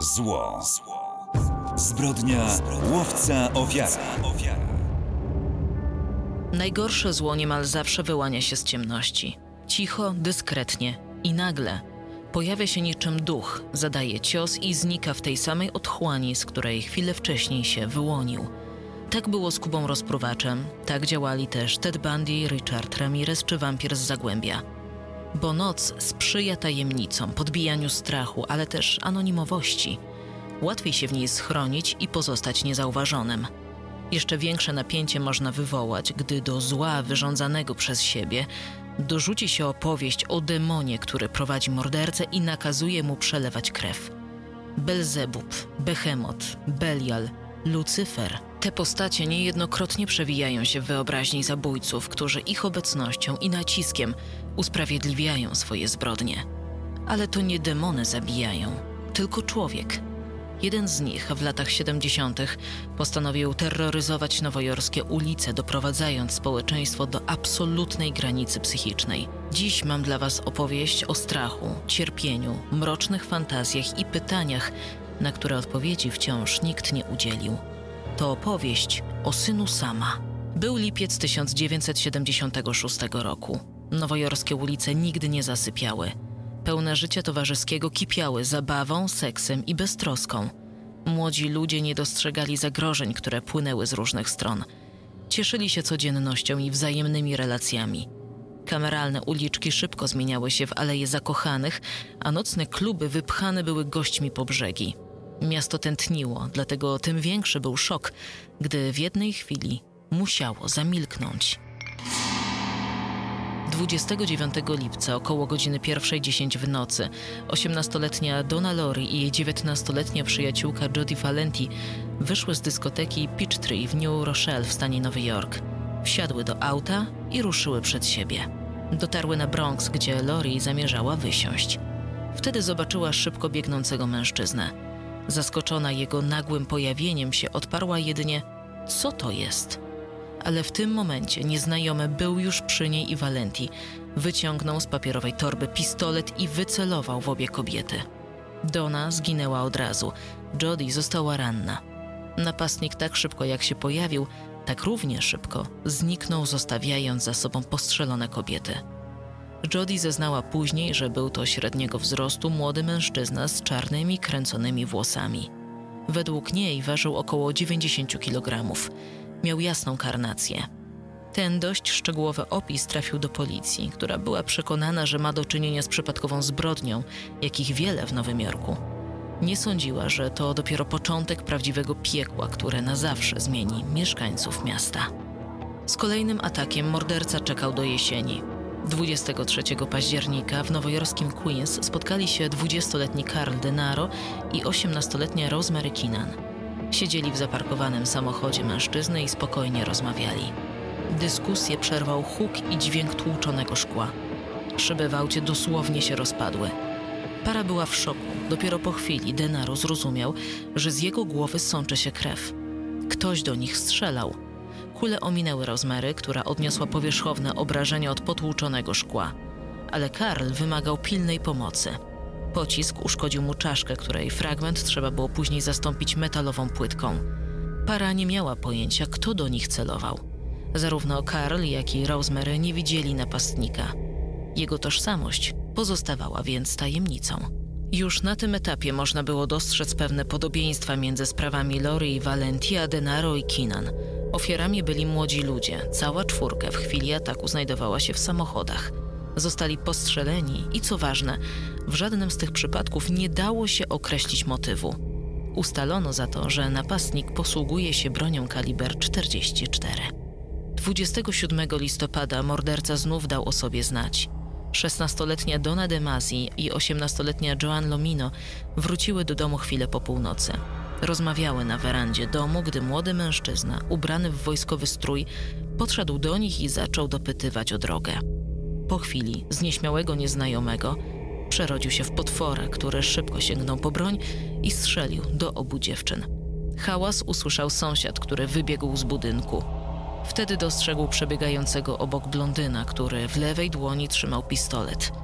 Zło. Zbrodnia łowca ofiara. Najgorsze zło niemal zawsze wyłania się z ciemności. Cicho, dyskretnie i nagle pojawia się niczym duch, zadaje cios i znika w tej samej otchłani, z której chwilę wcześniej się wyłonił. Tak było z Kubą Rozpruwaczem, tak działali też Ted Bundy, Richard Ramirez czy wampir z Zagłębia. Bo noc sprzyja tajemnicom, podbijaniu strachu, ale też anonimowości. Łatwiej się w niej schronić i pozostać niezauważonym. Jeszcze większe napięcie można wywołać, gdy do zła wyrządzanego przez siebie dorzuci się opowieść o demonie, który prowadzi mordercę i nakazuje mu przelewać krew. Belzebub, Behemot, Belial, Lucyfer. Te postacie niejednokrotnie przewijają się w wyobraźni zabójców, którzy ich obecnością i naciskiem usprawiedliwiają swoje zbrodnie. Ale to nie demony zabijają, tylko człowiek. Jeden z nich w latach 70. postanowił terroryzować nowojorskie ulice, doprowadzając społeczeństwo do absolutnej granicy psychicznej. Dziś mam dla Was opowieść o strachu, cierpieniu, mrocznych fantazjach i pytaniach, na które odpowiedzi wciąż nikt nie udzielił. To opowieść o synu Sama. Był lipiec 1976 roku. Nowojorskie ulice nigdy nie zasypiały. Pełne życia towarzyskiego kipiały zabawą, seksem i beztroską. Młodzi ludzie nie dostrzegali zagrożeń, które płynęły z różnych stron. Cieszyli się codziennością i wzajemnymi relacjami. Kameralne uliczki szybko zmieniały się w aleje zakochanych, a nocne kluby wypchane były gośćmi po brzegi. Miasto tętniło, dlatego tym większy był szok, gdy w jednej chwili musiało zamilknąć. 29 lipca około godziny 1:10 w nocy 18-letnia Donna Lori i jej 19-letnia przyjaciółka Jodie Valenti wyszły z dyskoteki Peachtree w New Rochelle w stanie Nowy Jork. Wsiadły do auta i ruszyły przed siebie. Dotarły na Bronx, gdzie Lori zamierzała wysiąść. Wtedy zobaczyła szybko biegnącego mężczyznę. Zaskoczona jego nagłym pojawieniem się odparła jedynie: co to jest? Ale w tym momencie nieznajomy był już przy niej i Valenti. Wyciągnął z papierowej torby pistolet i wycelował w obie kobiety. Donna zginęła od razu, Jodie została ranna. Napastnik tak szybko jak się pojawił, tak równie szybko zniknął, zostawiając za sobą postrzelone kobiety. Jodie zeznała później, że był to średniego wzrostu młody mężczyzna z czarnymi, kręconymi włosami. Według niej ważył około 90 kg. Miał jasną karnację. Ten dość szczegółowy opis trafił do policji, która była przekonana, że ma do czynienia z przypadkową zbrodnią, jakich wiele w Nowym Jorku. Nie sądziła, że to dopiero początek prawdziwego piekła, które na zawsze zmieni mieszkańców miasta. Z kolejnym atakiem morderca czekał do jesieni. 23 października w nowojorskim Queens spotkali się 20-letni Carl Denaro i 18-letnia Rosemary Keenan. Siedzieli w zaparkowanym samochodzie mężczyzny i spokojnie rozmawiali. Dyskusję przerwał huk i dźwięk tłuczonego szkła. Szyby w aucie dosłownie się rozpadły. Para była w szoku. Dopiero po chwili Denaro zrozumiał, że z jego głowy sączy się krew. Ktoś do nich strzelał. Kule ominęły Rosemary, która odniosła powierzchowne obrażenia od potłuczonego szkła. Ale Carl wymagał pilnej pomocy. Pocisk uszkodził mu czaszkę, której fragment trzeba było później zastąpić metalową płytką. Para nie miała pojęcia, kto do nich celował. Zarówno Carl, jak i Rosemary nie widzieli napastnika. Jego tożsamość pozostawała więc tajemnicą. Już na tym etapie można było dostrzec pewne podobieństwa między sprawami Lori i Valenti, a Denaro i Keenan. Ofiarami byli młodzi ludzie. Cała czwórka w chwili ataku znajdowała się w samochodach. Zostali postrzeleni i co ważne, w żadnym z tych przypadków nie dało się określić motywu. Ustalono za to, że napastnik posługuje się bronią kaliber 44. 27 listopada morderca znów dał o sobie znać. 16-letnia Donna DeMasi i 18-letnia Joan Lomino wróciły do domu chwilę po północy. Rozmawiały na werandzie domu, gdy młody mężczyzna, ubrany w wojskowy strój, podszedł do nich i zaczął dopytywać o drogę. Po chwili z nieśmiałego nieznajomego przerodził się w potwora, który szybko sięgnął po broń i strzelił do obu dziewczyn. Hałas usłyszał sąsiad, który wybiegł z budynku. Wtedy dostrzegł przebiegającego obok blondyna, który w lewej dłoni trzymał pistolet.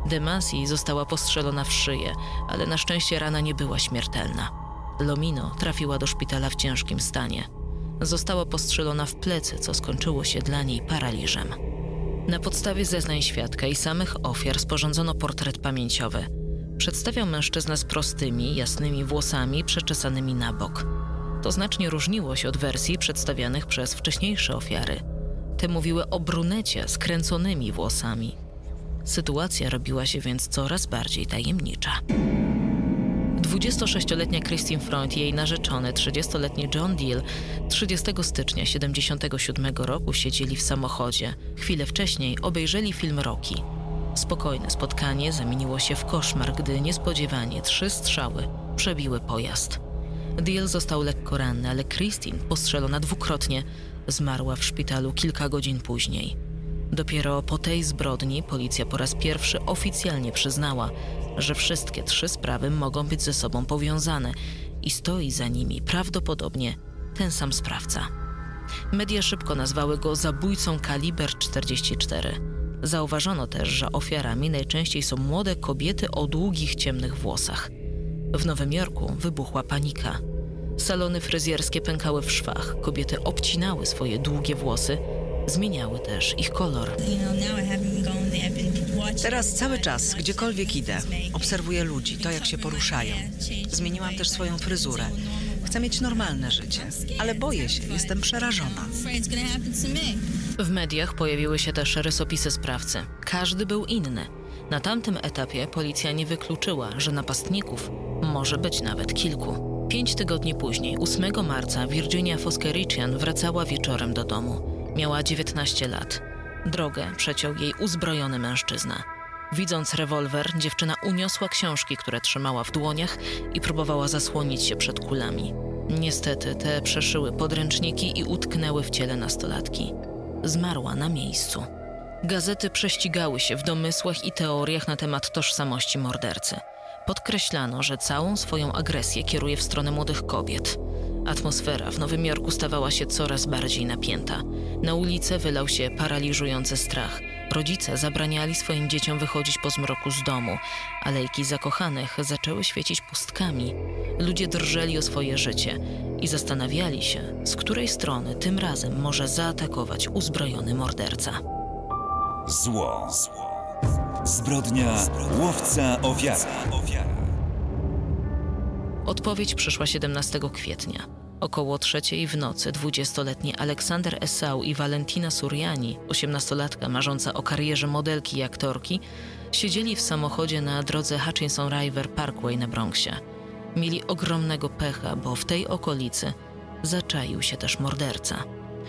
DeMasi została postrzelona w szyję, ale na szczęście rana nie była śmiertelna. Lomino trafiła do szpitala w ciężkim stanie. Została postrzelona w plecy, co skończyło się dla niej paraliżem. Na podstawie zeznań świadka i samych ofiar sporządzono portret pamięciowy. Przedstawiał mężczyznę z prostymi, jasnymi włosami przeczesanymi na bok. To znacznie różniło się od wersji przedstawianych przez wcześniejsze ofiary. Te mówiły o brunecie z kręconymi włosami. Sytuacja robiła się więc coraz bardziej tajemnicza. 26-letnia Christine Freund i jej narzeczony, 30-letni John Deal, 30 stycznia 1977 roku siedzieli w samochodzie. Chwilę wcześniej obejrzeli film Rocky. Spokojne spotkanie zamieniło się w koszmar, gdy niespodziewanie 3 strzały przebiły pojazd. Deal został lekko ranny, ale Christine, postrzelona dwukrotnie, zmarła w szpitalu kilka godzin później. Dopiero po tej zbrodni policja po raz pierwszy oficjalnie przyznała, że wszystkie 3 sprawy mogą być ze sobą powiązane i stoi za nimi prawdopodobnie ten sam sprawca. Media szybko nazwały go zabójcą kaliber 44. Zauważono też, że ofiarami najczęściej są młode kobiety o długich, ciemnych włosach. W Nowym Jorku wybuchła panika. Salony fryzjerskie pękały w szwach, kobiety obcinały swoje długie włosy, zmieniały też ich kolor. Teraz cały czas, gdziekolwiek idę, obserwuję ludzi, to jak się poruszają. Zmieniłam też swoją fryzurę. Chcę mieć normalne życie, ale boję się, jestem przerażona. W mediach pojawiły się też rysopisy sprawcy. Każdy był inny. Na tamtym etapie policja nie wykluczyła, że napastników może być nawet kilku. 5 tygodni później, 8 marca, Virginia Foskerichian wracała wieczorem do domu. Miała 19 lat. Drogę przeciął jej uzbrojony mężczyzna. Widząc rewolwer, dziewczyna uniosła książki, które trzymała w dłoniach i próbowała zasłonić się przed kulami. Niestety te przeszyły podręczniki i utknęły w ciele nastolatki. Zmarła na miejscu. Gazety prześcigały się w domysłach i teoriach na temat tożsamości mordercy. Podkreślano, że całą swoją agresję kieruje w stronę młodych kobiet. Atmosfera w Nowym Jorku stawała się coraz bardziej napięta. Na ulicę wylał się paraliżujący strach. Rodzice zabraniali swoim dzieciom wychodzić po zmroku z domu. Alejki zakochanych zaczęły świecić pustkami. Ludzie drżeli o swoje życie i zastanawiali się, z której strony tym razem może zaatakować uzbrojony morderca. Zło. Zbrodnia łowca ofiara. Odpowiedź przyszła 17 kwietnia. Około 3:00 w nocy 20-letni Aleksander Esau i Valentina Suriani, 18-latka marząca o karierze modelki i aktorki, siedzieli w samochodzie na drodze Hutchinson River Parkway na Bronxie. Mieli ogromnego pecha, bo w tej okolicy zaczaił się też morderca.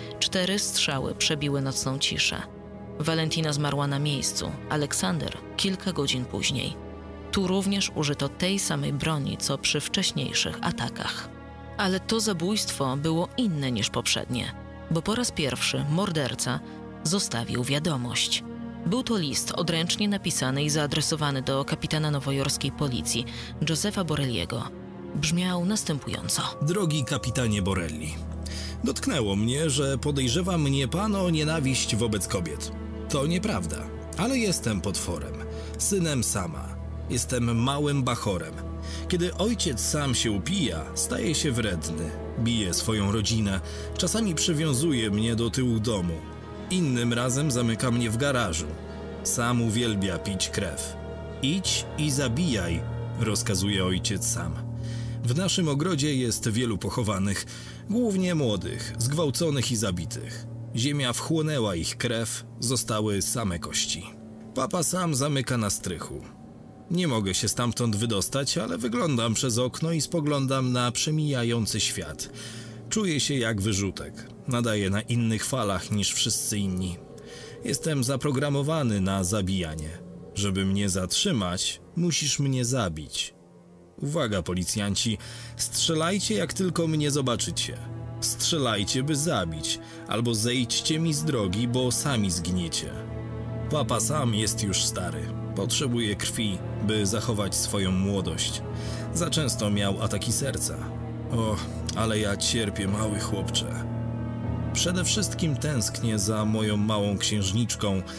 4 strzały przebiły nocną ciszę. Valentina zmarła na miejscu, Aleksander kilka godzin później. Tu również użyto tej samej broni, co przy wcześniejszych atakach. Ale to zabójstwo było inne niż poprzednie, bo po raz pierwszy morderca zostawił wiadomość. Był to list odręcznie napisany i zaadresowany do kapitana nowojorskiej policji, Josepha Borelliego. Brzmiał następująco. Drogi kapitanie Borelli, dotknęło mnie, że podejrzewa mnie pan o nienawiść wobec kobiet. To nieprawda, ale jestem potworem, synem Sama. Jestem małym bachorem. Kiedy ojciec Sam się upija, staje się wredny. Bije swoją rodzinę, czasami przywiązuje mnie do tyłu domu. Innym razem zamyka mnie w garażu. Sam uwielbia pić krew. Idź i zabijaj, rozkazuje ojciec Sam. W naszym ogrodzie jest wielu pochowanych, głównie młodych, zgwałconych i zabitych. Ziemia wchłonęła ich krew, zostały same kości. Papa Sam zamyka na strychu. Nie mogę się stamtąd wydostać, ale wyglądam przez okno i spoglądam na przemijający świat. Czuję się jak wyrzutek. Nadaję na innych falach niż wszyscy inni. Jestem zaprogramowany na zabijanie. Żeby mnie zatrzymać, musisz mnie zabić. Uwaga, policjanci, strzelajcie jak tylko mnie zobaczycie. Strzelajcie, by zabić, albo zejdźcie mi z drogi, bo sami zginiecie. Papa Sam jest już stary. Potrzebuje krwi, by zachować swoją młodość. Za często miał ataki serca. O, ale ja cierpię, mały chłopcze. Przede wszystkim tęsknię za moją małą księżniczką,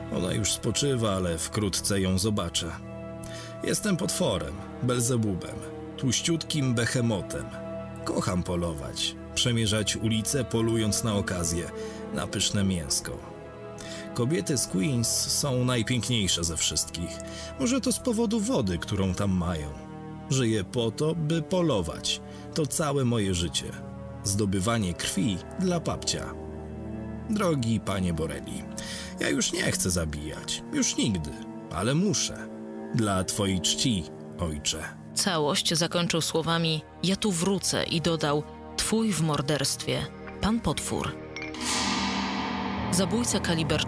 Ona już spoczywa, ale wkrótce ją zobaczę. Jestem potworem, Belzebubem, tłuściutkim behemotem. Kocham polować, przemierzać ulice, polując na okazję, na pyszne mięsko. Kobiety z Queens są najpiękniejsze ze wszystkich. Może to z powodu wody, którą tam mają. Żyję po to, by polować. To całe moje życie. Zdobywanie krwi dla papcia. Drogi panie Borelli, ja już nie chcę zabijać. Już nigdy. Ale muszę. Dla twojej czci, ojcze. Całość zakończył słowami: ja tu wrócę, i dodał: twój w morderstwie, pan potwór. Zabójca kaliber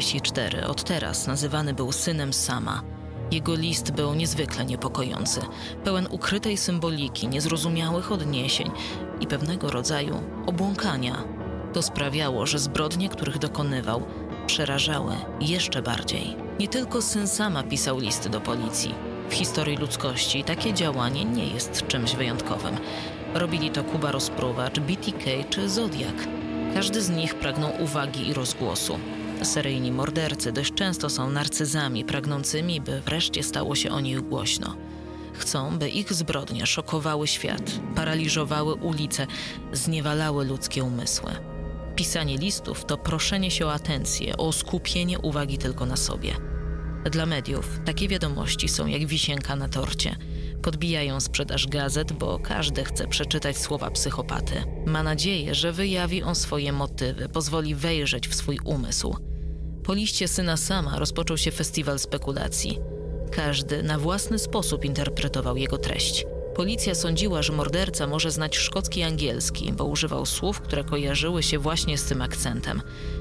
44 od teraz nazywany był synem Sama. Jego list był niezwykle niepokojący, pełen ukrytej symboliki, niezrozumiałych odniesień i pewnego rodzaju obłąkania. To sprawiało, że zbrodnie, których dokonywał, przerażały jeszcze bardziej. Nie tylko syn Sama pisał listy do policji. W historii ludzkości takie działanie nie jest czymś wyjątkowym. Robili to Kuba Rozpruwacz, BTK czy Zodiak. Każdy z nich pragnął uwagi i rozgłosu. Seryjni mordercy dość często są narcyzami pragnącymi, by wreszcie stało się o nich głośno. Chcą, by ich zbrodnie szokowały świat, paraliżowały ulice, zniewalały ludzkie umysły. Pisanie listów to proszenie się o atencję, o skupienie uwagi tylko na sobie. Dla mediów takie wiadomości są jak wisienka na torcie. Podbijają sprzedaż gazet, bo każdy chce przeczytać słowa psychopaty. Ma nadzieję, że wyjawi on swoje motywy, pozwoli wejrzeć w swój umysł. Po liście syna Sama rozpoczął się festiwal spekulacji. Każdy na własny sposób interpretował jego treść. Policja sądziła, że morderca może znać szkocki i angielski, bo używał słów, które kojarzyły się właśnie z tym akcentem.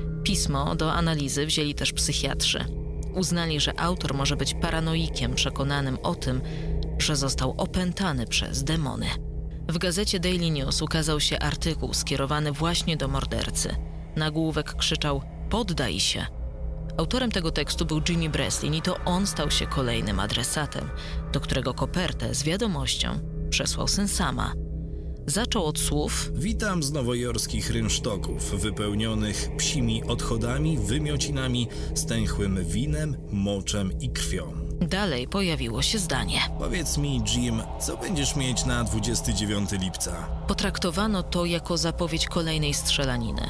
Pismo do analizy wzięli też psychiatrzy. Uznali, że autor może być paranoikiem przekonanym o tym, że został opętany przez demony. W gazecie Daily News ukazał się artykuł skierowany właśnie do mordercy. Nagłówek krzyczał: poddaj się. Autorem tego tekstu był Jimmy Breslin i to on stał się kolejnym adresatem, do którego kopertę z wiadomością przesłał syn Sama. Zaczął od słów: witam z nowojorskich rynsztoków, wypełnionych psimi odchodami, wymiocinami, stęchłym winem, moczem i krwią. Dalej pojawiło się zdanie: powiedz mi, Jim, co będziesz mieć na 29 lipca? Potraktowano to jako zapowiedź kolejnej strzelaniny.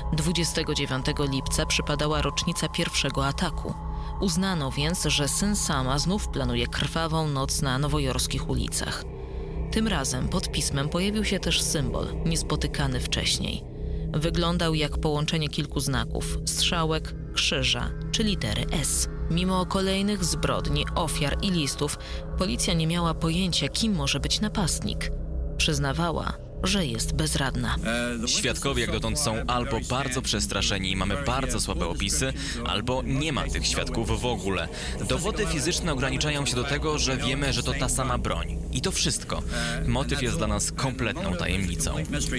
29 lipca przypadała rocznica pierwszego ataku. Uznano więc, że syn Sama znów planuje krwawą noc na nowojorskich ulicach. Tym razem pod pismem pojawił się też symbol, niespotykany wcześniej. Wyglądał jak połączenie kilku znaków, strzałek, krzyża czy litery S. Mimo kolejnych zbrodni, ofiar i listów, policja nie miała pojęcia, kim może być napastnik. Przyznawała, że jest bezradna. Świadkowie jak dotąd są albo bardzo przestraszeni i mamy bardzo słabe opisy, albo nie ma tych świadków w ogóle. Dowody fizyczne ograniczają się do tego, że wiemy, że to ta sama broń. I to wszystko. Motyw jest dla nas kompletną tajemnicą.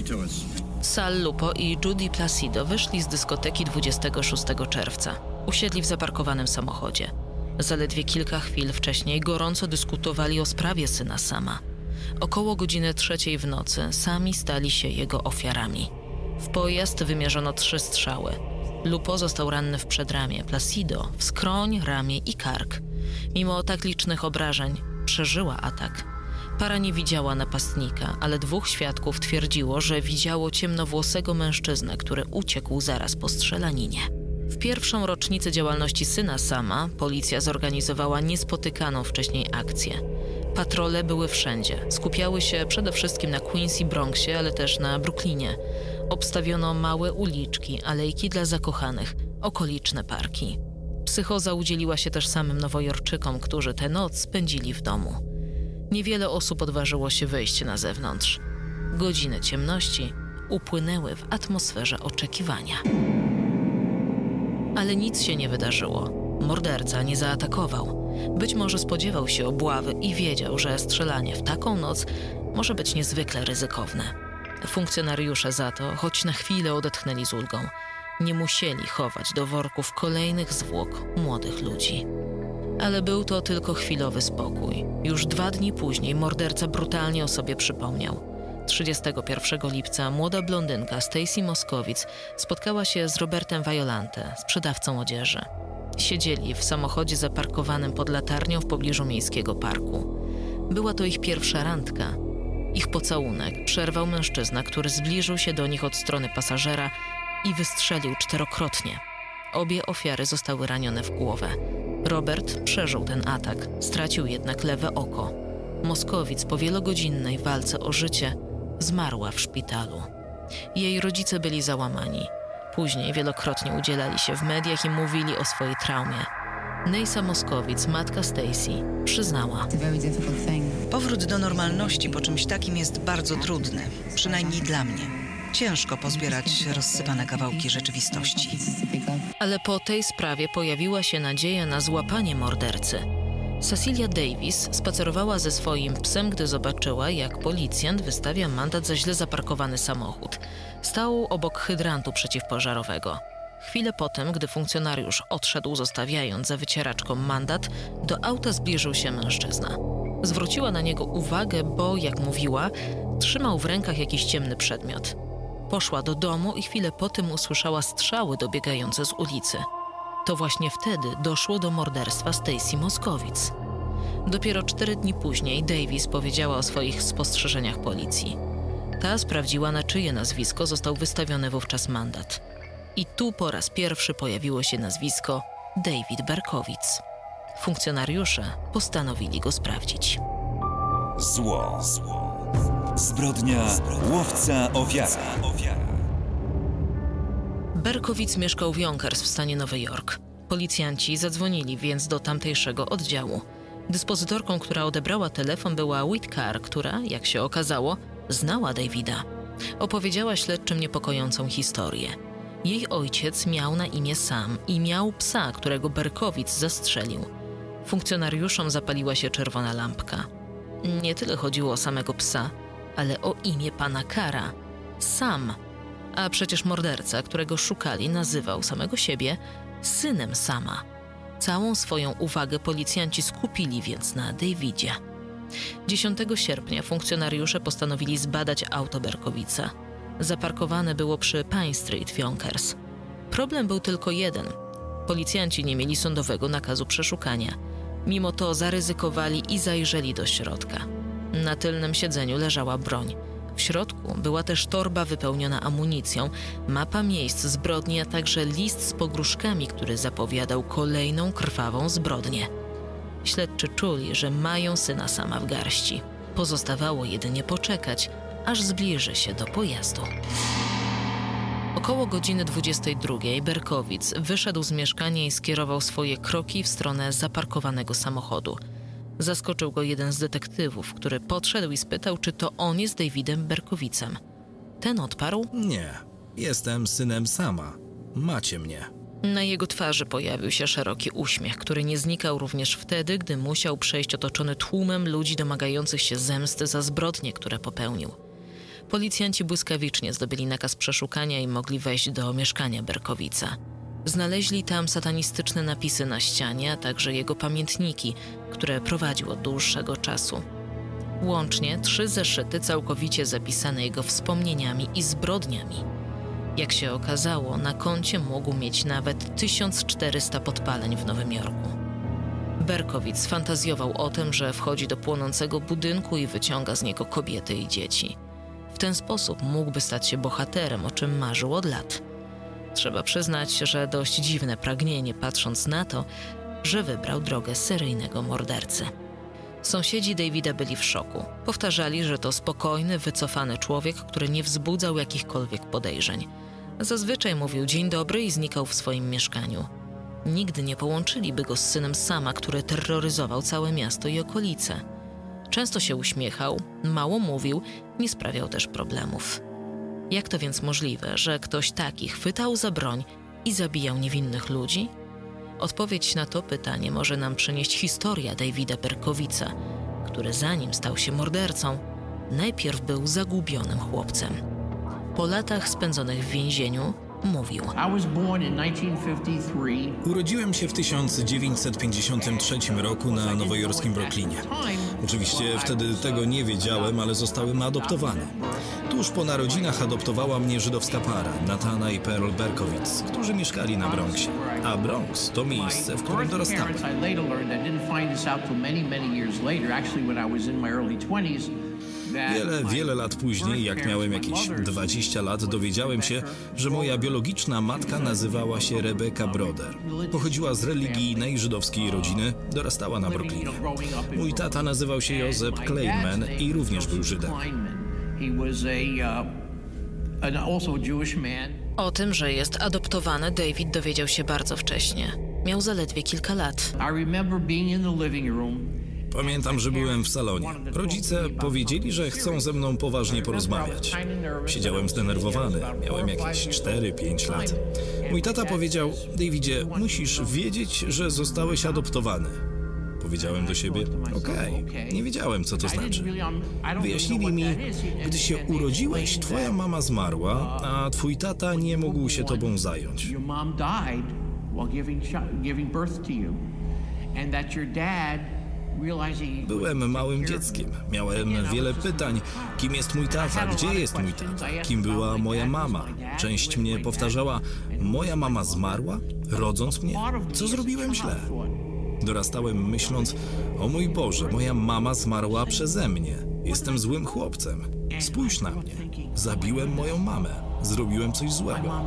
Sal Lupo i Judy Placido wyszli z dyskoteki 26 czerwca. Usiedli w zaparkowanym samochodzie. Zaledwie kilka chwil wcześniej gorąco dyskutowali o sprawie syna Sama. Około godziny 3 w nocy sami stali się jego ofiarami. W pojazd wymierzono 3 strzały. Lupo został ranny w przedramię, Placido w skroń, ramię i kark. Mimo tak licznych obrażeń przeżyła atak. Para nie widziała napastnika, ale 2 świadków twierdziło, że widziało ciemnowłosego mężczyznę, który uciekł zaraz po strzelaninie. W pierwszą rocznicę działalności syna Sama policja zorganizowała niespotykaną wcześniej akcję. Patrole były wszędzie. Skupiały się przede wszystkim na Queens i Bronxie, ale też na Brooklynie. Obstawiono małe uliczki, alejki dla zakochanych, okoliczne parki. Psychoza udzieliła się też samym Nowojorczykom, którzy tę noc spędzili w domu. Niewiele osób odważyło się wyjść na zewnątrz. Godziny ciemności upłynęły w atmosferze oczekiwania. Ale nic się nie wydarzyło. Morderca nie zaatakował. Być może spodziewał się obławy i wiedział, że strzelanie w taką noc może być niezwykle ryzykowne. Funkcjonariusze za to, choć na chwilę odetchnęli z ulgą, nie musieli chować do worków kolejnych zwłok młodych ludzi. Ale był to tylko chwilowy spokój. Już 2 dni później morderca brutalnie o sobie przypomniał. 31 lipca młoda blondynka Stacy Moskowitz spotkała się z Robertem Violante, sprzedawcą odzieży. Siedzieli w samochodzie zaparkowanym pod latarnią w pobliżu miejskiego parku. Była to ich pierwsza randka. Ich pocałunek przerwał mężczyzna, który zbliżył się do nich od strony pasażera i wystrzelił 4-krotnie. Obie ofiary zostały ranione w głowę. Robert przeżył ten atak, stracił jednak lewe oko. Moskowicz po wielogodzinnej walce o życie zmarła w szpitalu. Jej rodzice byli załamani. Później wielokrotnie udzielali się w mediach i mówili o swojej traumie. Neisa Moskowicz, matka Stacy, przyznała: Powrót do normalności po czymś takim jest bardzo trudny, przynajmniej dla mnie. Ciężko pozbierać rozsypane kawałki rzeczywistości. Ale po tej sprawie pojawiła się nadzieja na złapanie mordercy. Cecilia Davis spacerowała ze swoim psem, gdy zobaczyła, jak policjant wystawia mandat za źle zaparkowany samochód. Stał obok hydrantu przeciwpożarowego. Chwilę potem, gdy funkcjonariusz odszedł, zostawiając za wycieraczką mandat, do auta zbliżył się mężczyzna. Zwróciła na niego uwagę, bo, jak mówiła, trzymał w rękach jakiś ciemny przedmiot. Poszła do domu i chwilę po tym usłyszała strzały dobiegające z ulicy. To właśnie wtedy doszło do morderstwa Stacy Moskowicz. Dopiero 4 dni później Davis powiedziała o swoich spostrzeżeniach policji. Ta sprawdziła, na czyje nazwisko został wystawiony wówczas mandat. I tu po raz pierwszy pojawiło się nazwisko David Berkowitz. Funkcjonariusze postanowili go sprawdzić. Zło. Zbrodnia łowca ofiara. Berkowitz mieszkał w Yonkers w stanie Nowy Jork. Policjanci zadzwonili więc do tamtejszego oddziału. Dyspozytorką, która odebrała telefon, była Whitcar, która, jak się okazało, znała Davida. Opowiedziała śledczym niepokojącą historię. Jej ojciec miał na imię Sam i miał psa, którego Berkowitz zastrzelił. Funkcjonariuszom zapaliła się czerwona lampka. Nie tyle chodziło o samego psa, ale o imię pana Kara. Sam. A przecież morderca, którego szukali, nazywał samego siebie synem Sama. Całą swoją uwagę policjanci skupili więc na Davidzie. 10 sierpnia funkcjonariusze postanowili zbadać auto Berkowicza. Zaparkowane było przy Pine Street w Yonkers. Problem był tylko jeden. Policjanci nie mieli sądowego nakazu przeszukania. Mimo to zaryzykowali i zajrzeli do środka. Na tylnym siedzeniu leżała broń. W środku była też torba wypełniona amunicją, mapa miejsc zbrodni, a także list z pogróżkami, który zapowiadał kolejną krwawą zbrodnię. Śledczy czuli, że mają syna Sama w garści. Pozostawało jedynie poczekać, aż zbliży się do pojazdu. Około godziny 22 Berkowitz wyszedł z mieszkania i skierował swoje kroki w stronę zaparkowanego samochodu. Zaskoczył go jeden z detektywów, który podszedł i spytał, czy to on jest Davidem Berkowiczem. Ten odparł: Nie, jestem synem Sama. Macie mnie. Na jego twarzy pojawił się szeroki uśmiech, który nie znikał również wtedy, gdy musiał przejść otoczony tłumem ludzi domagających się zemsty za zbrodnie, które popełnił. Policjanci błyskawicznie zdobyli nakaz przeszukania i mogli wejść do mieszkania Berkowicza. Znaleźli tam satanistyczne napisy na ścianie, a także jego pamiętniki, które prowadził od dłuższego czasu. Łącznie 3 zeszyty całkowicie zapisane jego wspomnieniami i zbrodniami. Jak się okazało, na koncie mógł mieć nawet 1400 podpaleń w Nowym Jorku. Berkowicz fantazjował o tym, że wchodzi do płonącego budynku i wyciąga z niego kobiety i dzieci. W ten sposób mógłby stać się bohaterem, o czym marzył od lat. Trzeba przyznać, że dość dziwne pragnienie, patrząc na to, że wybrał drogę seryjnego mordercy. Sąsiedzi Davida byli w szoku. Powtarzali, że to spokojny, wycofany człowiek, który nie wzbudzał jakichkolwiek podejrzeń. Zazwyczaj mówił dzień dobry i znikał w swoim mieszkaniu. Nigdy nie połączyliby go z synem Sama, który terroryzował całe miasto i okolice. Często się uśmiechał, mało mówił, nie sprawiał też problemów. Jak to więc możliwe, że ktoś taki chwytał za broń i zabijał niewinnych ludzi? Odpowiedź na to pytanie może nam przynieść historia Davida Berkowicza, który zanim stał się mordercą, najpierw był zagubionym chłopcem. Po latach spędzonych w więzieniu mówił: Urodziłem się w 1953 roku na nowojorskim Brooklynie. Oczywiście wtedy tego nie wiedziałem, ale zostałem adoptowany. Tuż po narodzinach adoptowała mnie żydowska para, Natana i Pearl Berkowitz, którzy mieszkali na Bronxie. A Bronx to miejsce, w którym dorastałem. Wiele lat później, jak miałem jakieś 20 lat, dowiedziałem się, że moja biologiczna matka nazywała się Rebecca Broder. Pochodziła z religijnej żydowskiej rodziny, dorastała na Brooklynie. Mój tata nazywał się Joseph Kleinman i również był Żydem. O tym, że jest adoptowany, David dowiedział się bardzo wcześnie. Miał zaledwie kilka lat. Pamiętam, że byłem w salonie. Rodzice powiedzieli, że chcą ze mną poważnie porozmawiać. Siedziałem zdenerwowany, miałem jakieś 4-5 lat. Mój tata powiedział: Davidzie, musisz wiedzieć, że zostałeś adoptowany. Powiedziałem do siebie: okej, nie wiedziałem, co to znaczy. Wyjaśnili mi: gdy się urodziłeś, twoja mama zmarła, a twój tata nie mógł się tobą zająć. Byłem małym dzieckiem. Miałem wiele pytań. Kim jest mój tata? Gdzie jest mój tata? Kim była moja mama? Część mnie powtarzała: moja mama zmarła, rodząc mnie? Co zrobiłem źle? Dorastałem myśląc: o mój Boże, moja mama zmarła przeze mnie. Jestem złym chłopcem. Spójrz na mnie. Zabiłem moją mamę. Zrobiłem coś złego.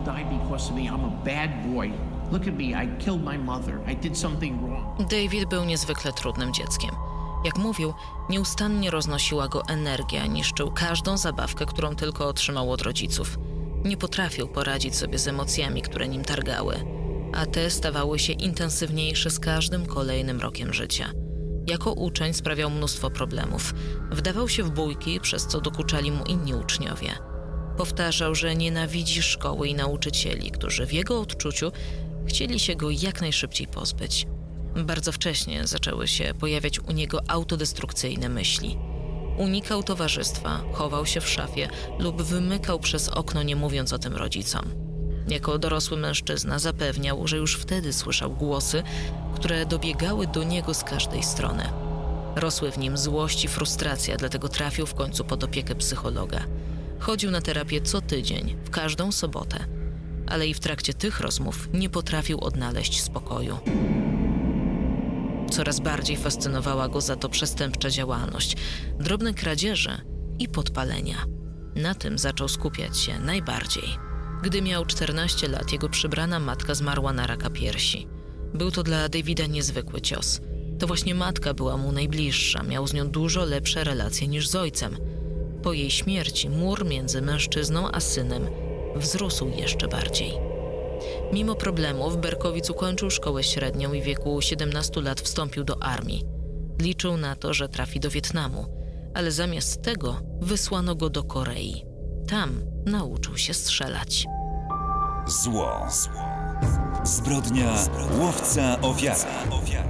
David był niezwykle trudnym dzieckiem. Jak mówił, nieustannie roznosiła go energia, niszczył każdą zabawkę, którą tylko otrzymał od rodziców. Nie potrafił poradzić sobie z emocjami, które nim targały, a te stawały się intensywniejsze z każdym kolejnym rokiem życia. Jako uczeń sprawiał mnóstwo problemów. Wdawał się w bójki, przez co dokuczali mu inni uczniowie. Powtarzał, że nienawidzi szkoły i nauczycieli, którzy w jego odczuciu chcieli się go jak najszybciej pozbyć. Bardzo wcześnie zaczęły się pojawiać u niego autodestrukcyjne myśli. Unikał towarzystwa, chował się w szafie lub wymykał przez okno, nie mówiąc o tym rodzicom. Jako dorosły mężczyzna zapewniał, że już wtedy słyszał głosy, które dobiegały do niego z każdej strony. Rosły w nim złość i frustracja, dlatego trafił w końcu pod opiekę psychologa. Chodził na terapię co tydzień, w każdą sobotę, ale i w trakcie tych rozmów nie potrafił odnaleźć spokoju. Coraz bardziej fascynowała go za to przestępcza działalność, drobne kradzieże i podpalenia. Na tym zaczął skupiać się najbardziej. Gdy miał 14 lat, jego przybrana matka zmarła na raka piersi. Był to dla Davida niezwykły cios. To właśnie matka była mu najbliższa, miał z nią dużo lepsze relacje niż z ojcem. Po jej śmierci mur między mężczyzną a synem wzrósł jeszcze bardziej. Mimo problemów Berkowitz ukończył szkołę średnią i w wieku 17 lat wstąpił do armii. Liczył na to, że trafi do Wietnamu, ale zamiast tego wysłano go do Korei. Tam nauczył się strzelać. Zło. Zbrodnia łowca ofiara.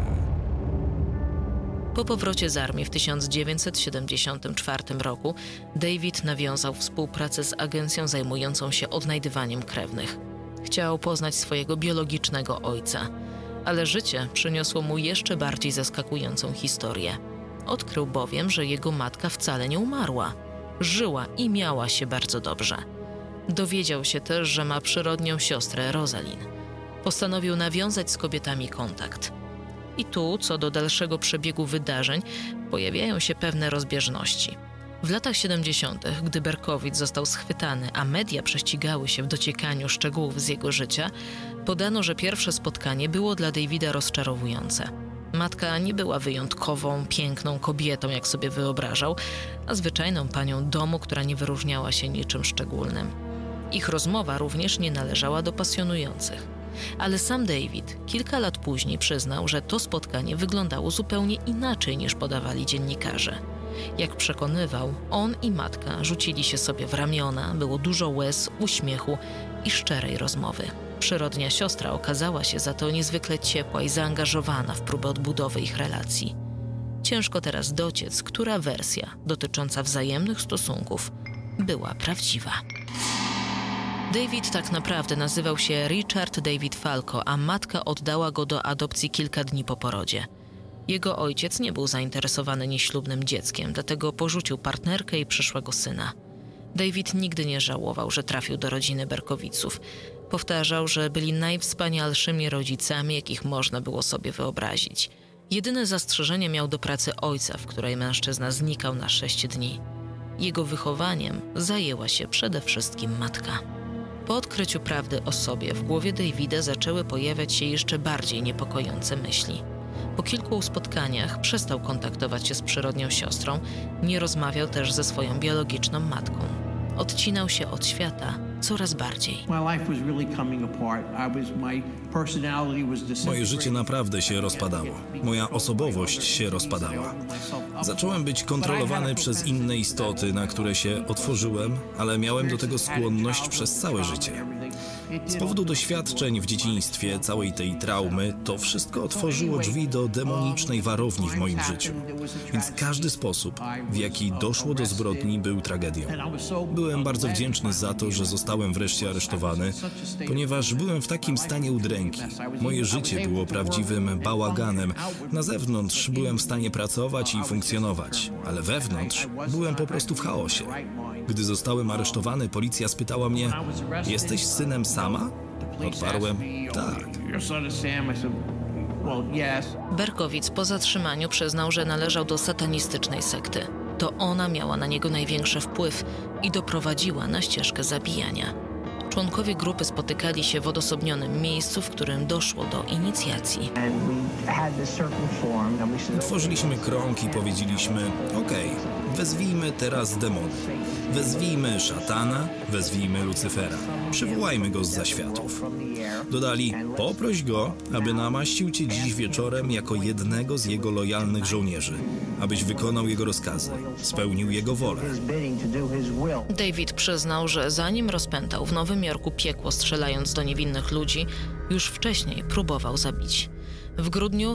Po powrocie z armii w 1974 roku David nawiązał współpracę z agencją zajmującą się odnajdywaniem krewnych. Chciał poznać swojego biologicznego ojca, ale życie przyniosło mu jeszcze bardziej zaskakującą historię. Odkrył bowiem, że jego matka wcale nie umarła. Żyła i miała się bardzo dobrze. Dowiedział się też, że ma przyrodnią siostrę Rosalind. Postanowił nawiązać z kobietami kontakt. I tu, co do dalszego przebiegu wydarzeń, pojawiają się pewne rozbieżności. W latach 70., gdy Berkowitz został schwytany, a media prześcigały się w dociekaniu szczegółów z jego życia, podano, że pierwsze spotkanie było dla Davida rozczarowujące. Matka nie była wyjątkową, piękną kobietą, jak sobie wyobrażał, a zwyczajną panią domu, która nie wyróżniała się niczym szczególnym. Ich rozmowa również nie należała do pasjonujących. Ale sam David kilka lat później przyznał, że to spotkanie wyglądało zupełnie inaczej niż podawali dziennikarze. Jak przekonywał, on i matka rzucili się sobie w ramiona, było dużo łez, uśmiechu i szczerej rozmowy. Przyrodnia siostra okazała się za to niezwykle ciepła i zaangażowana w próbę odbudowy ich relacji. Ciężko teraz dociec, która wersja dotycząca wzajemnych stosunków była prawdziwa. David tak naprawdę nazywał się Richard David Falco, a matka oddała go do adopcji kilka dni po porodzie. Jego ojciec nie był zainteresowany nieślubnym dzieckiem, dlatego porzucił partnerkę i przyszłego syna. David nigdy nie żałował, że trafił do rodziny Berkowiców. Powtarzał, że byli najwspanialszymi rodzicami, jakich można było sobie wyobrazić. Jedyne zastrzeżenie miał do pracy ojca, w której mężczyzna znikał na 6 dni. Jego wychowaniem zajęła się przede wszystkim matka. Po odkryciu prawdy o sobie w głowie Davida zaczęły pojawiać się jeszcze bardziej niepokojące myśli. Po kilku spotkaniach przestał kontaktować się z przyrodnią siostrą, nie rozmawiał też ze swoją biologiczną matką. Odcinał się od świata coraz bardziej. Moje życie naprawdę się rozpadało. Moja osobowość się rozpadała. Zacząłem być kontrolowany przez inne istoty, na które się otworzyłem, ale miałem do tego skłonność przez całe życie. Z powodu doświadczeń w dzieciństwie, całej tej traumy, to wszystko otworzyło drzwi do demonicznej warowni w moim życiu. Więc każdy sposób, w jaki doszło do zbrodni, był tragedią. Byłem bardzo wdzięczny za to, że zostałem wreszcie aresztowany, ponieważ byłem w takim stanie udręki. Moje życie było prawdziwym bałaganem. Na zewnątrz byłem w stanie pracować i funkcjonować, ale wewnątrz byłem po prostu w chaosie. Gdy zostałem aresztowany, policja spytała mnie: jesteś synem Sama? Odparłem: tak. Berkowicz po zatrzymaniu przyznał, że należał do satanistycznej sekty. To ona miała na niego największy wpływ i doprowadziła na ścieżkę zabijania. Członkowie grupy spotykali się w odosobnionym miejscu, w którym doszło do inicjacji. Utworzyliśmy krąg i powiedzieliśmy: okej, wezwijmy teraz demony. Wezwijmy szatana, wezwijmy Lucyfera. Przywołajmy go zza światów. Dodali: poproś go, aby namaścił cię dziś wieczorem jako jednego z jego lojalnych żołnierzy, abyś wykonał jego rozkazy, spełnił jego wolę. David przyznał, że zanim rozpętał w Nowym Jorku piekło strzelając do niewinnych ludzi, już wcześniej próbował zabić. W grudniu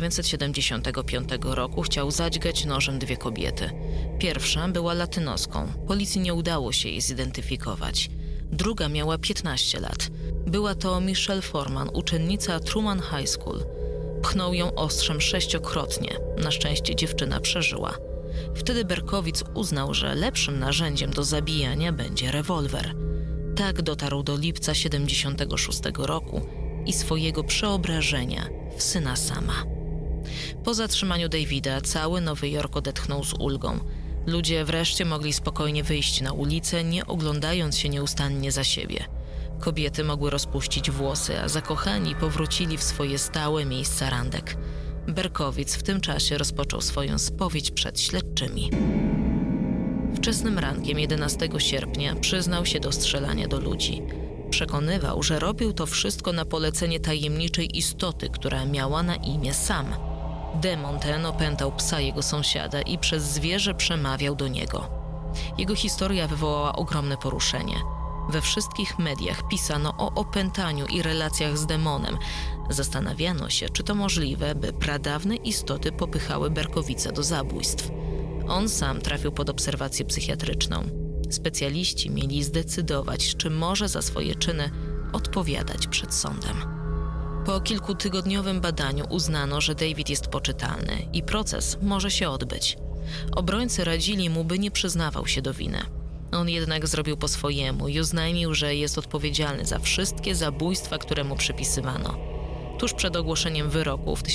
1975 roku chciał zadźgać nożem 2 kobiety. Pierwsza była latynoską. Policji nie udało się jej zidentyfikować. Druga miała 15 lat. Była to Michelle Foreman, uczennica Truman High School. Pchnął ją ostrzem 6-krotnie. Na szczęście dziewczyna przeżyła. Wtedy Berkowicz uznał, że lepszym narzędziem do zabijania będzie rewolwer. Tak dotarł do lipca 1976 roku i swojego przeobrażenia w syna Sama. Po zatrzymaniu Davida cały Nowy Jork odetchnął z ulgą. Ludzie wreszcie mogli spokojnie wyjść na ulicę, nie oglądając się nieustannie za siebie. Kobiety mogły rozpuścić włosy, a zakochani powrócili w swoje stałe miejsca randek. Berkowicz w tym czasie rozpoczął swoją spowiedź przed śledczymi. Wczesnym rankiem 11 sierpnia przyznał się do strzelania do ludzi. Przekonywał, że robił to wszystko na polecenie tajemniczej istoty, która miała na imię Sam. Demon ten opętał psa jego sąsiada i przez zwierzę przemawiał do niego. Jego historia wywołała ogromne poruszenie. We wszystkich mediach pisano o opętaniu i relacjach z demonem. Zastanawiano się, czy to możliwe, by pradawne istoty popychały Berkowicza do zabójstw. On sam trafił pod obserwację psychiatryczną. Specjaliści mieli zdecydować, czy może za swoje czyny odpowiadać przed sądem. Po kilkutygodniowym badaniu uznano, że David jest poczytalny i proces może się odbyć. Obrońcy radzili mu, by nie przyznawał się do winy. On jednak zrobił po swojemu i oznajmił, że jest odpowiedzialny za wszystkie zabójstwa, które mu przypisywano. Tuż przed ogłoszeniem wyroku w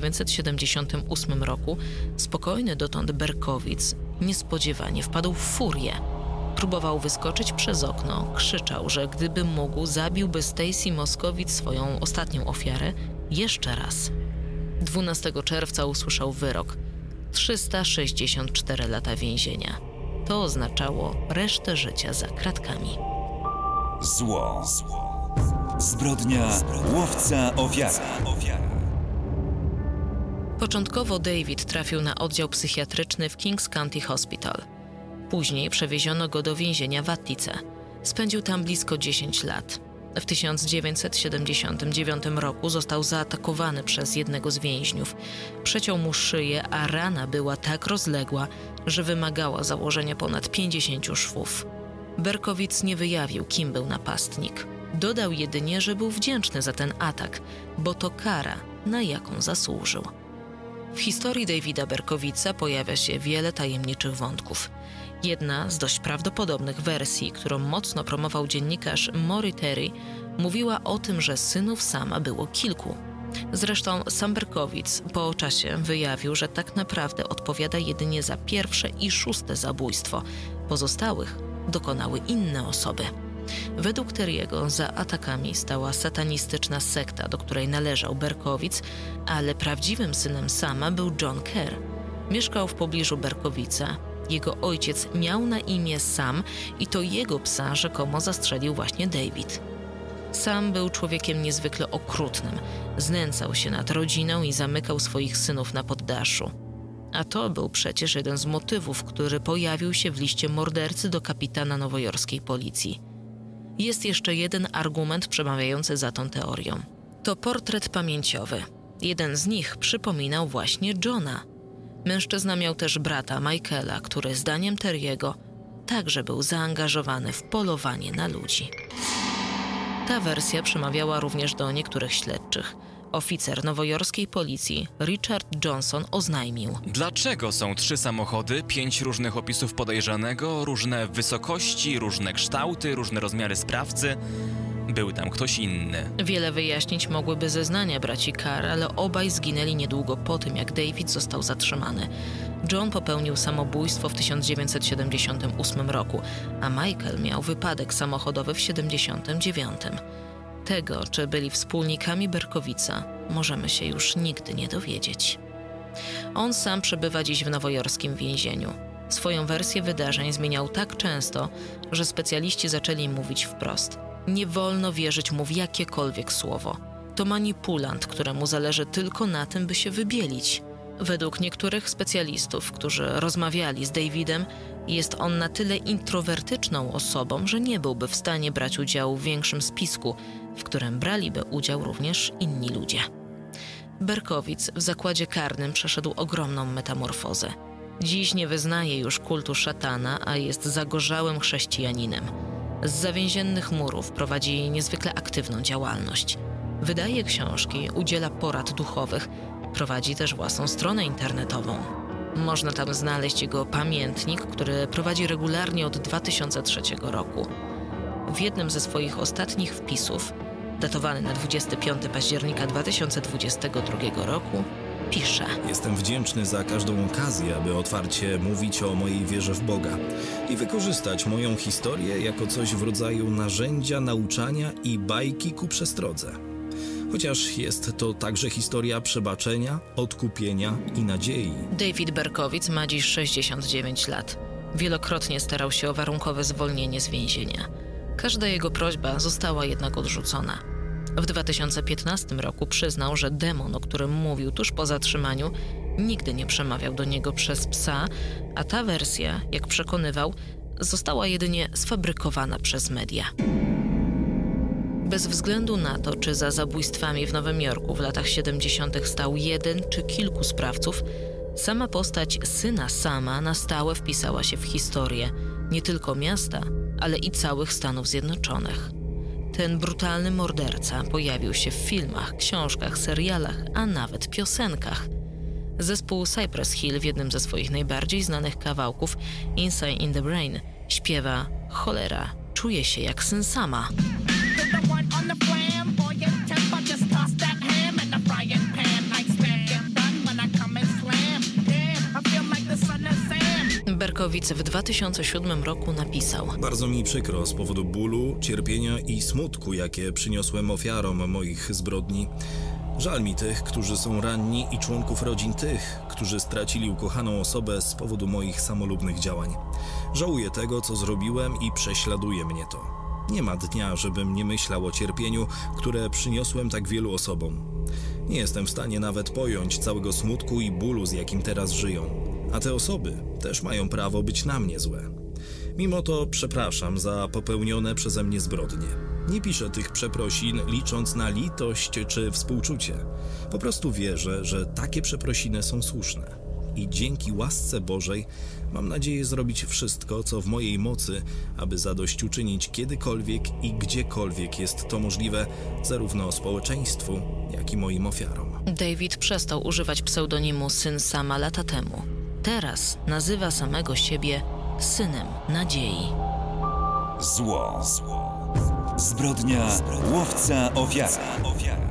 1978 roku spokojny dotąd Berkowicz niespodziewanie wpadł w furię. Próbował wyskoczyć przez okno, krzyczał, że gdyby mógł, zabiłby Stacy Moskowicz, swoją ostatnią ofiarę, jeszcze raz. 12 czerwca usłyszał wyrok: 364 lata więzienia. To oznaczało resztę życia za kratkami. Zło. Zbrodnia łowca ofiara. Początkowo David trafił na oddział psychiatryczny w Kings County Hospital. Później przewieziono go do więzienia w Attice. Spędził tam blisko 10 lat. W 1979 roku został zaatakowany przez jednego z więźniów. Przeciął mu szyję, a rana była tak rozległa, że wymagała założenia ponad 50 szwów. Berkowicz nie wyjawił, kim był napastnik. Dodał jedynie, że był wdzięczny za ten atak, bo to kara, na jaką zasłużył. W historii Davida Berkowica pojawia się wiele tajemniczych wątków. Jedna z dość prawdopodobnych wersji, którą mocno promował dziennikarz Maury Terry, mówiła o tym, że synów Sama było kilku. Zresztą sam Berkowitz po czasie wyjawił, że tak naprawdę odpowiada jedynie za pierwsze i szóste zabójstwo. Pozostałych dokonały inne osoby. Według Terry'ego za atakami stała satanistyczna sekta, do której należał Berkowitz, ale prawdziwym synem Sama był John Kerr. Mieszkał w pobliżu Berkowitza. Jego ojciec miał na imię Sam i to jego psa rzekomo zastrzelił właśnie David. Sam był człowiekiem niezwykle okrutnym. Znęcał się nad rodziną i zamykał swoich synów na poddaszu. A to był przecież jeden z motywów, który pojawił się w liście mordercy do kapitana nowojorskiej policji. Jest jeszcze jeden argument przemawiający za tą teorią. To portret pamięciowy. Jeden z nich przypominał właśnie Johna. Mężczyzna miał też brata Michaela, który zdaniem Terry'ego także był zaangażowany w polowanie na ludzi. Ta wersja przemawiała również do niektórych śledczych. Oficer nowojorskiej policji Richard Johnson oznajmił: Dlaczego są 3 samochody, 5 różnych opisów podejrzanego, różne wysokości, różne kształty, różne rozmiary sprawcy? Był tam ktoś inny. Wiele wyjaśnić mogłyby zeznania braci Carr, ale obaj zginęli niedługo po tym, jak David został zatrzymany. John popełnił samobójstwo w 1978 roku, a Michael miał wypadek samochodowy w 1979. Tego, czy byli wspólnikami Berkowica, możemy się już nigdy nie dowiedzieć. On sam przebywa dziś w nowojorskim więzieniu. Swoją wersję wydarzeń zmieniał tak często, że specjaliści zaczęli mówić wprost: nie wolno wierzyć mu w jakiekolwiek słowo. To manipulant, któremu zależy tylko na tym, by się wybielić. Według niektórych specjalistów, którzy rozmawiali z Davidem, jest on na tyle introwertyczną osobą, że nie byłby w stanie brać udziału w większym spisku, w którym braliby udział również inni ludzie. Berkowitz w zakładzie karnym przeszedł ogromną metamorfozę. Dziś nie wyznaje już kultu szatana, a jest zagorzałym chrześcijaninem. Zza więziennych murów prowadzi niezwykle aktywną działalność. Wydaje książki, udziela porad duchowych, prowadzi też własną stronę internetową. Można tam znaleźć jego pamiętnik, który prowadzi regularnie od 2003 roku. W jednym ze swoich ostatnich wpisów, datowany na 25 października 2022 roku, pisze: Jestem wdzięczny za każdą okazję, aby otwarcie mówić o mojej wierze w Boga i wykorzystać moją historię jako coś w rodzaju narzędzia nauczania i bajki ku przestrodze. Chociaż jest to także historia przebaczenia, odkupienia i nadziei. David Berkowitz ma dziś 69 lat. Wielokrotnie starał się o warunkowe zwolnienie z więzienia. Każda jego prośba została jednak odrzucona. W 2015 roku przyznał, że demon, o którym mówił tuż po zatrzymaniu, nigdy nie przemawiał do niego przez psa, a ta wersja, jak przekonywał, została jedynie sfabrykowana przez media. Bez względu na to, czy za zabójstwami w Nowym Jorku w latach 70. stał jeden czy kilku sprawców, sama postać syna Sama na stałe wpisała się w historię nie tylko miasta, ale i całych Stanów Zjednoczonych. Ten brutalny morderca pojawił się w filmach, książkach, serialach, a nawet piosenkach. Zespół Cypress Hill w jednym ze swoich najbardziej znanych kawałków, Inside in the Brain, śpiewa: cholera, czuję się jak syn Sama. Berkowitz w 2007 roku napisał: Bardzo mi przykro z powodu bólu, cierpienia i smutku, jakie przyniosłem ofiarom moich zbrodni. Żal mi tych, którzy są ranni i członków rodzin tych, którzy stracili ukochaną osobę z powodu moich samolubnych działań. Żałuję tego, co zrobiłem i prześladuje mnie to. Nie ma dnia, żebym nie myślał o cierpieniu, które przyniosłem tak wielu osobom. Nie jestem w stanie nawet pojąć całego smutku i bólu, z jakim teraz żyją. A te osoby też mają prawo być na mnie złe. Mimo to przepraszam za popełnione przeze mnie zbrodnie. Nie piszę tych przeprosin licząc na litość czy współczucie. Po prostu wierzę, że takie przeprosiny są słuszne. i dzięki łasce Bożej mam nadzieję zrobić wszystko, co w mojej mocy, aby zadośćuczynić kiedykolwiek i gdziekolwiek jest to możliwe, zarówno społeczeństwu, jak i moim ofiarom. David przestał używać pseudonimu Syn Sama lata temu. Teraz nazywa samego siebie Synem Nadziei. Zło. Zbrodnia łowca ofiary.